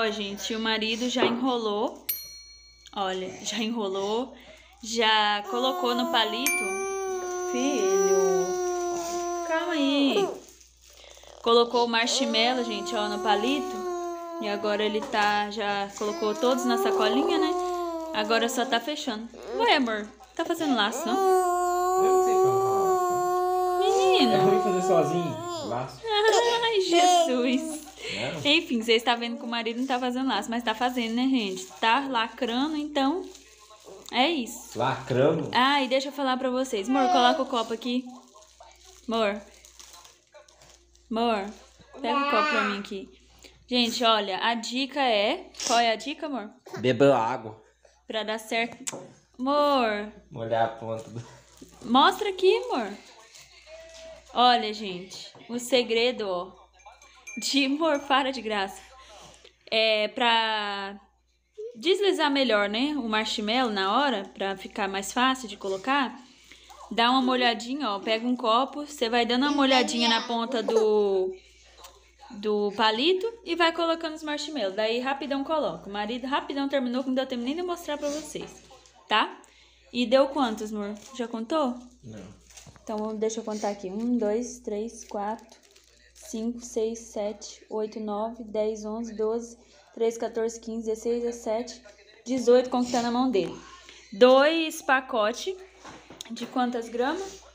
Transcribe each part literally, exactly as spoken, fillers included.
Ó, gente, o marido já enrolou. Olha, já enrolou. Já colocou no palito. Filho, calma aí. Colocou o marshmallow, gente, ó, no palito. E agora ele tá, já colocou todos na sacolinha, né? Agora só tá fechando. Ué, amor, tá fazendo laço, não? Eu não sei fazer laço. Menino. É ruim fazer sozinho, laço. Ai, Jesus. Não. Enfim, vocês estão vendo que o marido não tá fazendo laço, mas tá fazendo, né, gente? Tá lacrando, então é isso. Lacrando? Ah, e deixa eu falar pra vocês. Amor, coloca o copo aqui. Amor. Amor, pega o copo pra mim aqui. Gente, olha, a dica é... Qual é a dica, amor? Beba água. Pra dar certo. Amor. Molhar a ponta do... Mostra aqui, amor. Olha, gente, o segredo, ó, de amor, para de graça. É pra deslizar melhor, né? O marshmallow na hora, pra ficar mais fácil de colocar. Dá uma molhadinha, ó. Pega um copo, você vai dando uma molhadinha na ponta do, do palito e vai colocando os marshmallows. Daí rapidão coloca. O marido rapidão terminou, que não deu tempo nem de mostrar pra vocês, tá? E deu quantos, amor? Já contou? Não. Então, deixa eu contar aqui. Um, dois, três, quatro, cinco, seis, sete, oito, nove, dez, onze, doze, treze, quatorze, quinze, dezesseis, dezessete, dezoito, com que tá na mão dele. Dois pacotes de quantas gramas?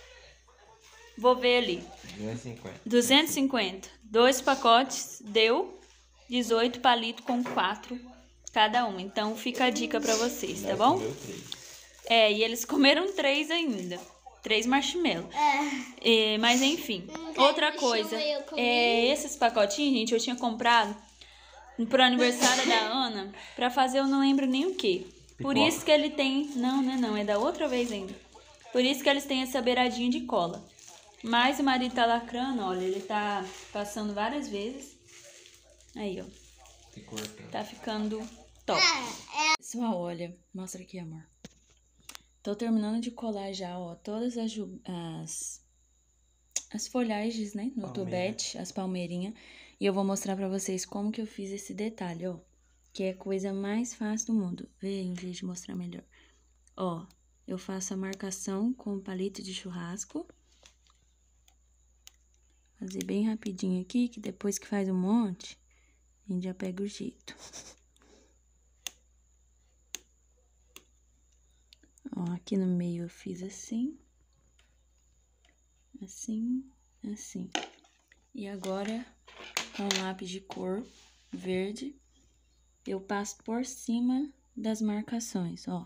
Vou ver ali. duzentos e cinquenta. duzentos e cinquenta. Dois pacotes deu dezoito palitos com quatro cada um. Então, fica a dica pra vocês, tá bom? É, e eles comeram três ainda. Três marshmallows. É. É, mas enfim. Outra coisa. É, esses pacotinhos, gente, eu tinha comprado pro aniversário da Ana pra fazer eu não lembro nem o que. Por isso que ele tem... Não, não é não. É da outra vez ainda. Por isso que eles têm essa beiradinha de cola. Mas o marido tá lacrando, olha. Ele tá passando várias vezes. Aí, ó. Tá ficando top. Pessoal, olha. Mostra aqui, amor. Tô terminando de colar já, ó, todas as, as, as folhagens, né, no tubete, as palmeirinhas. E eu vou mostrar pra vocês como que eu fiz esse detalhe, ó. Que é a coisa mais fácil do mundo. Vê, em vez de mostrar melhor. Ó, eu faço a marcação com o palito de churrasco. Fazer bem rapidinho aqui, que depois que faz um monte, a gente já pega o jeito. Ó, aqui no meio eu fiz assim, assim, assim. E agora, com lápis de cor verde, eu passo por cima das marcações, ó.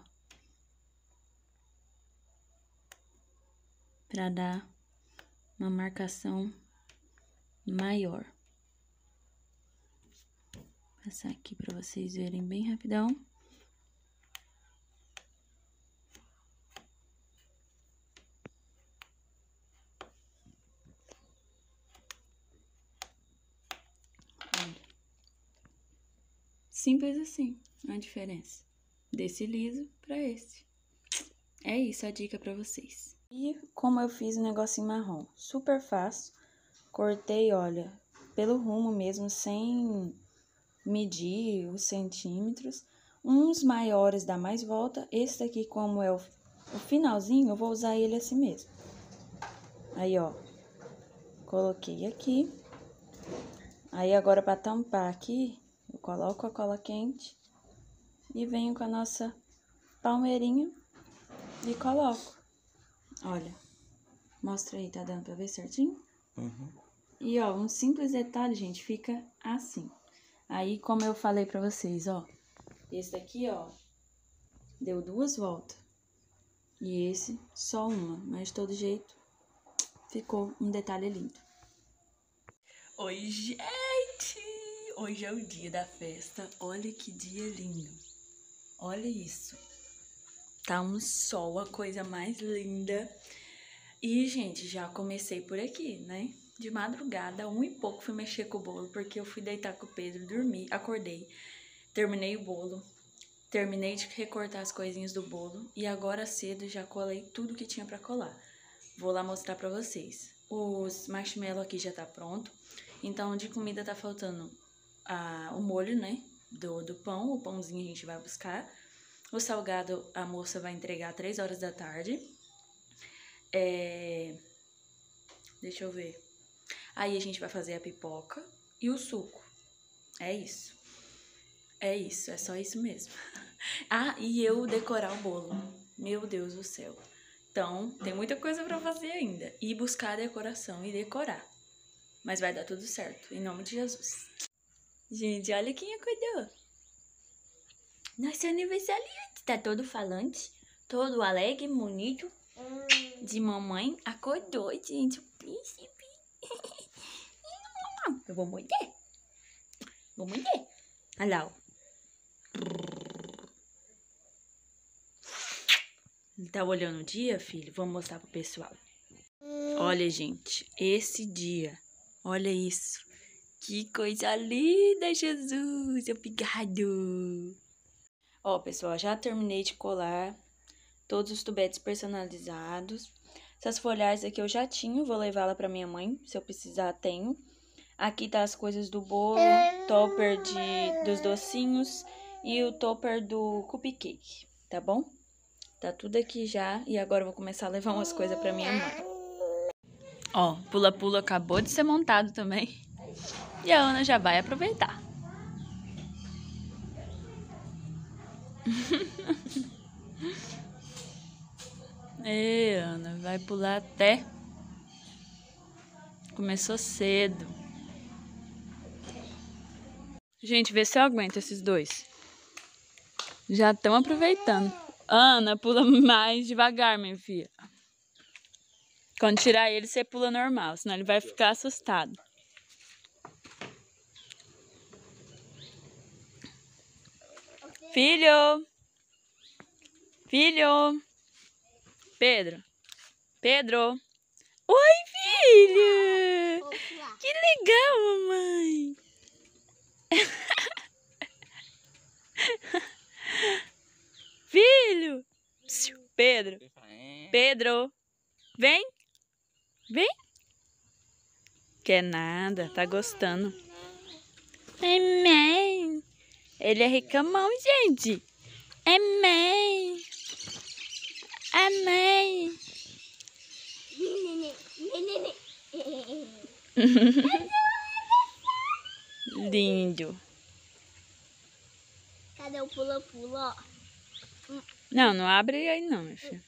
Pra dar uma marcação maior. Vou passar aqui pra vocês verem bem rapidão. Simples assim, a diferença desse liso pra esse. É isso a dica pra vocês. E como eu fiz o negocinho marrom, super fácil. Cortei, olha, pelo rumo mesmo, sem medir os centímetros. Uns maiores dá mais volta. Esse daqui, como é o, o finalzinho, eu vou usar ele assim mesmo. Aí, ó, coloquei aqui. Aí, agora pra tampar aqui... Eu coloco a cola quente e venho com a nossa palmeirinha e coloco. Olha, mostra aí, tá dando pra ver certinho? Uhum. E, ó, um simples detalhe, gente, fica assim. Aí, como eu falei pra vocês, ó, esse daqui, ó, deu duas voltas. E esse, só uma, mas de todo jeito, ficou um detalhe lindo. Oi, gente! Hoje é o dia da festa, olha que dia lindo, olha isso, tá um sol, a coisa mais linda. E, gente, já comecei por aqui, né, de madrugada, um e pouco fui mexer com o bolo, porque eu fui deitar com o Pedro, dormi, acordei, terminei o bolo, terminei de recortar as coisinhas do bolo, e agora cedo já colei tudo que tinha pra colar. Vou lá mostrar pra vocês. Os marshmallows aqui já tá pronto, então de comida tá faltando a, o molho, né, do, do pão. O pãozinho a gente vai buscar. O salgado a moça vai entregar às três horas da tarde. É... Deixa eu ver. Aí a gente vai fazer a pipoca e o suco. É isso. É isso, é só isso mesmo. Ah, e eu decorar o bolo. Meu Deus do céu. Então, tem muita coisa pra fazer ainda. E buscar a decoração e decorar. Mas vai dar tudo certo, em nome de Jesus. Gente, olha quem acordou. Nosso aniversariante. Tá todo falante, todo alegre, bonito. De mamãe. Acordou, gente. O príncipe. Eu vou morder. Vou morder. Olha lá, ó. Ele tá olhando o dia, filho? Vou mostrar pro pessoal. Olha, gente, esse dia. Olha isso. Que coisa linda, Jesus. Obrigado. Ó, pessoal, já terminei de colar todos os tubetes personalizados. Essas folhagens aqui eu já tinha, vou levá-la pra minha mãe. Se eu precisar, tenho. Aqui tá as coisas do bolo, topper de, dos docinhos e o topper do cupcake, tá bom? Tá tudo aqui já e agora eu vou começar a levar umas coisas pra minha mãe. Ó, pula-pula acabou de ser montado também. E a Ana já vai aproveitar. Ei, Ana, vai pular até... Começou cedo. Gente, vê se eu aguento esses dois. Já estão aproveitando. Ana, pula mais devagar, minha filha. Quando tirar ele, você pula normal, senão ele vai ficar assustado. Filho! Filho! Pedro! Pedro! Oi, filho! Que legal, mamãe! Filho! Pedro! Pedro! Vem! Vem! Quer nada, tá gostando. Amém! Ele é reclamão, gente! Amém! Amém! Lindo! Cadê o pula-pula, ó? Não, não abre aí não, meu filho.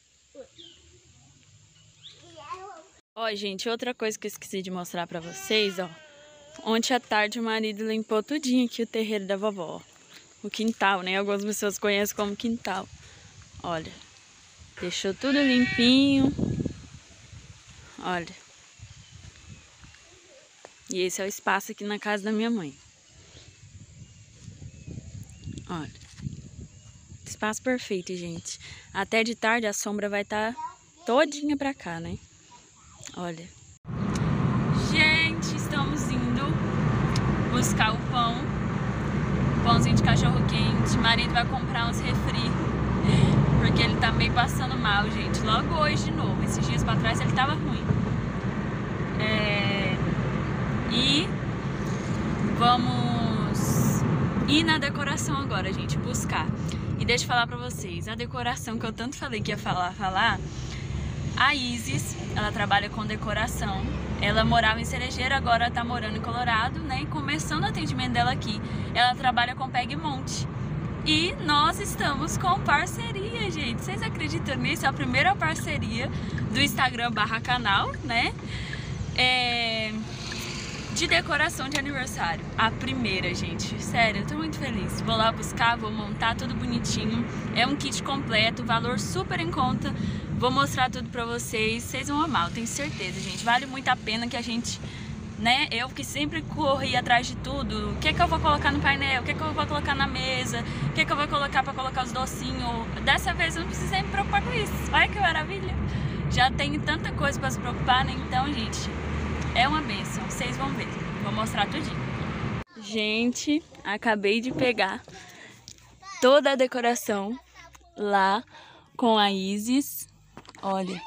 Ó, gente, outra coisa que eu esqueci de mostrar pra vocês, ó. Ontem à tarde o marido limpou tudinho aqui o terreiro da vovó. O quintal, né? Algumas pessoas conhecem como quintal. Olha. Deixou tudo limpinho. Olha. E esse é o espaço aqui na casa da minha mãe. Olha. Espaço perfeito, gente. Até de tarde a sombra vai estar todinha pra cá, né? Olha. Gente, estamos indo buscar o pão. Pãozinho de cachorro quente. O marido vai comprar uns refri. Porque ele tá meio passando mal, gente. Logo hoje de novo. Esses dias pra trás ele tava ruim. É... E vamos ir na decoração agora, gente. Buscar. E deixa eu falar pra vocês. A decoração que eu tanto falei que ia falar, falar... A Isis, ela trabalha com decoração. Ela morava em Cerejeira, agora tá morando em Colorado, né? E começando o atendimento dela aqui. Ela trabalha com Pegmont. E nós estamos com parceria, gente. Vocês acreditam nisso? É a primeira parceria do Instagram barra canal, né? É... De decoração de aniversário. A primeira, gente. Sério, eu tô muito feliz. Vou lá buscar, vou montar tudo bonitinho. É um kit completo, valor super em conta. Vou mostrar tudo pra vocês. Vocês vão amar, eu tenho certeza, gente. Vale muito a pena que a gente... Né? Eu que sempre corri atrás de tudo. O que é que eu vou colocar no painel? O que é que eu vou colocar na mesa? O que é que eu vou colocar pra colocar os docinhos? Dessa vez eu não precisei me preocupar com isso. Olha que maravilha. Já tenho tanta coisa pra se preocupar, né? Então, gente, é uma bênção. Vocês vão ver. Vou mostrar tudinho. Gente, acabei de pegar toda a decoração lá com a Isis. Olha.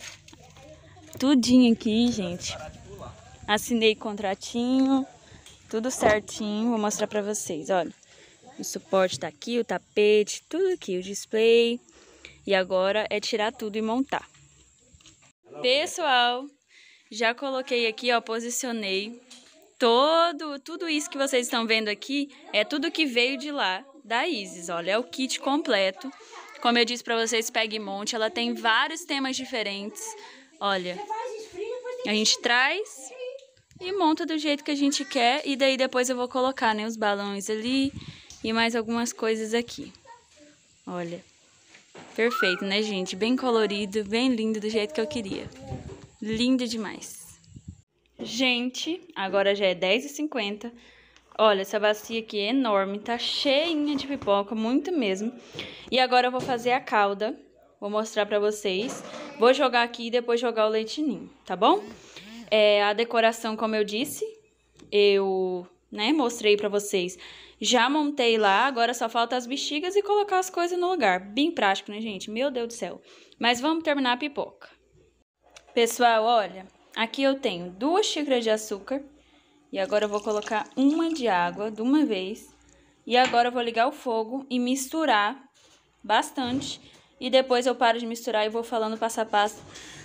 Tudinho aqui, gente. Assinei contratinho, tudo certinho. Vou mostrar pra vocês, olha. O suporte tá aqui, o tapete, tudo aqui, o display. E agora é tirar tudo e montar. Pessoal, já coloquei aqui, ó, posicionei. Todo, tudo isso que vocês estão vendo aqui é tudo que veio de lá, da Isis, olha, é o kit completo. Como eu disse pra vocês, pegue e monte, ela tem vários temas diferentes. Olha, a gente traz e monta do jeito que a gente quer. E daí depois eu vou colocar, né, os balões ali e mais algumas coisas aqui. Olha, perfeito, né, gente? Bem colorido, bem lindo do jeito que eu queria. Lindo demais. Gente, agora já é dez e cinquenta. Olha, essa bacia aqui é enorme, tá cheinha de pipoca, muito mesmo. E agora eu vou fazer a calda, vou mostrar pra vocês. Vou jogar aqui e depois jogar o leite ninho, tá bom? É, a decoração, como eu disse, eu, né, mostrei pra vocês. Já montei lá, agora só falta as bexigas e colocar as coisas no lugar. Bem prático, né, gente? Meu Deus do céu. Mas vamos terminar a pipoca. Pessoal, olha, aqui eu tenho duas xícaras de açúcar. E agora eu vou colocar uma de água de uma vez. E agora eu vou ligar o fogo e misturar bastante. E depois eu paro de misturar e vou falando passo a passo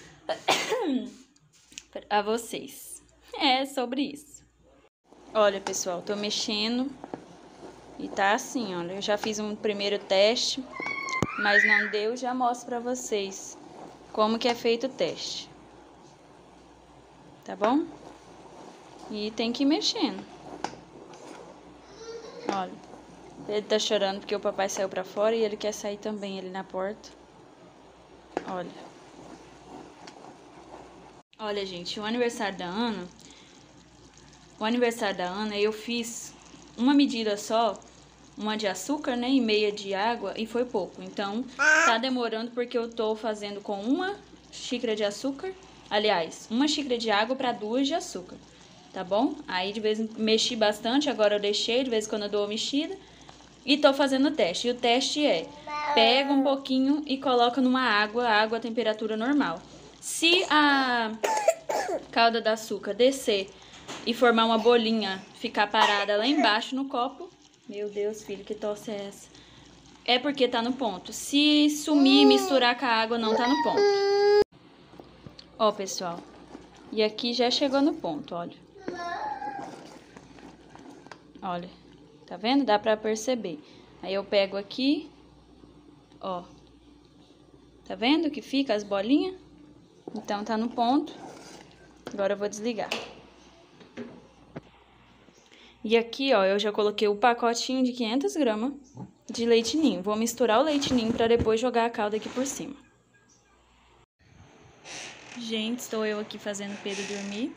a vocês. É sobre isso. Olha, pessoal, tô mexendo. E tá assim, olha. Eu já fiz um primeiro teste, mas não deu. Já mostro pra vocês como que é feito o teste. Tá bom? E tem que ir mexendo. Olha, ele tá chorando porque o papai saiu pra fora e ele quer sair também ali na porta. Olha. Olha, gente, o aniversário da Ana, o aniversário da Ana eu fiz uma medida só, uma de açúcar, né, e meia de água, e foi pouco. Então, tá demorando porque eu tô fazendo com uma xícara de açúcar, aliás, uma xícara de água pra duas de açúcar. Tá bom? Aí de vez em quando mexi bastante, agora eu deixei, de vez em quando eu dou uma mexida. E tô fazendo o teste. E o teste é, pega um pouquinho e coloca numa água, água a temperatura normal. Se a calda de açúcar descer e formar uma bolinha, ficar parada lá embaixo no copo, meu Deus, filho, que tosse é essa? É porque tá no ponto. Se sumir e misturar com a água, não tá no ponto. Ó, pessoal. E aqui já chegou no ponto, olha. Olha, tá vendo? Dá pra perceber. Aí eu pego aqui, ó. Tá vendo que fica as bolinhas? Então tá no ponto. Agora eu vou desligar. E aqui, ó, eu já coloquei o pacotinho de quinhentas gramas de leite ninho. Vou misturar o leite ninho pra depois jogar a calda aqui por cima. Gente, estou eu aqui fazendo o Pedro dormir.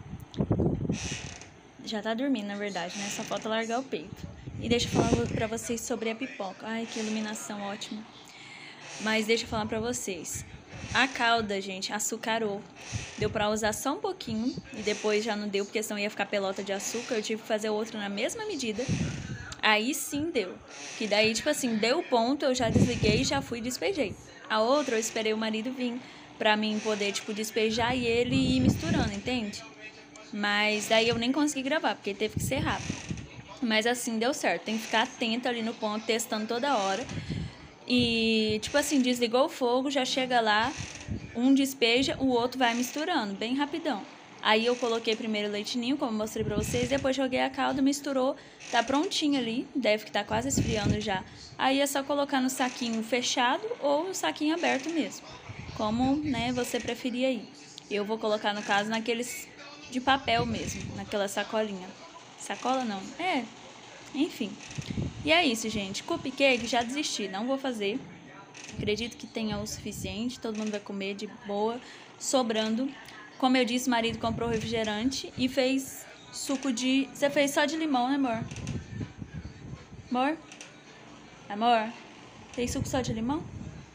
Já tá dormindo, na verdade, né? Só falta largar o peito. E deixa eu falar pra vocês sobre a pipoca. Ai, que iluminação ótima. Mas deixa eu falar pra vocês. A calda, gente, açucarou. Deu pra usar só um pouquinho. E depois já não deu, porque senão ia ficar pelota de açúcar. Eu tive que fazer outra na mesma medida. Aí sim deu. Que daí, tipo assim, deu o ponto, eu já desliguei e já fui e despejei. A outra, eu esperei o marido vir pra mim poder, tipo, despejar e ele ir misturando, entende? Mas daí eu nem consegui gravar, porque teve que ser rápido. Mas assim, deu certo. Tem que ficar atento ali no ponto, testando toda hora. E, tipo assim, desligou o fogo, já chega lá, um despeja, o outro vai misturando, bem rapidão. Aí eu coloquei primeiro o leite ninho, como eu mostrei pra vocês, depois joguei a calda, misturou, tá prontinho ali, deve que tá quase esfriando já. Aí é só colocar no saquinho fechado ou no saquinho aberto mesmo, como, né, você preferir aí. Eu vou colocar, no caso, naqueles de papel mesmo, naquela sacolinha. Sacola não, é, enfim. E é isso, gente. Cupcake já desisti, não vou fazer. Acredito que tenha o suficiente, todo mundo vai comer de boa, sobrando. Como eu disse, o marido comprou refrigerante e fez suco de... Você fez só de limão, né, amor? Amor? Amor? Fez suco só de limão?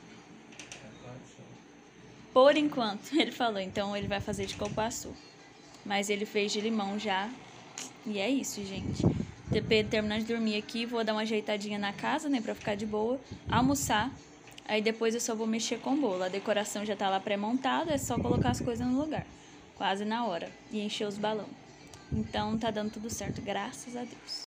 Por enquanto, ele falou. Então, ele vai fazer de cupuaçu. Mas ele fez de limão já. E é isso, gente. Depois, terminando de dormir aqui, vou dar uma ajeitadinha na casa, né, pra ficar de boa. Almoçar. Aí depois eu só vou mexer com o bolo. A decoração já tá lá pré-montada, é só colocar as coisas no lugar. Quase na hora. E encher os balões. Então tá dando tudo certo, graças a Deus.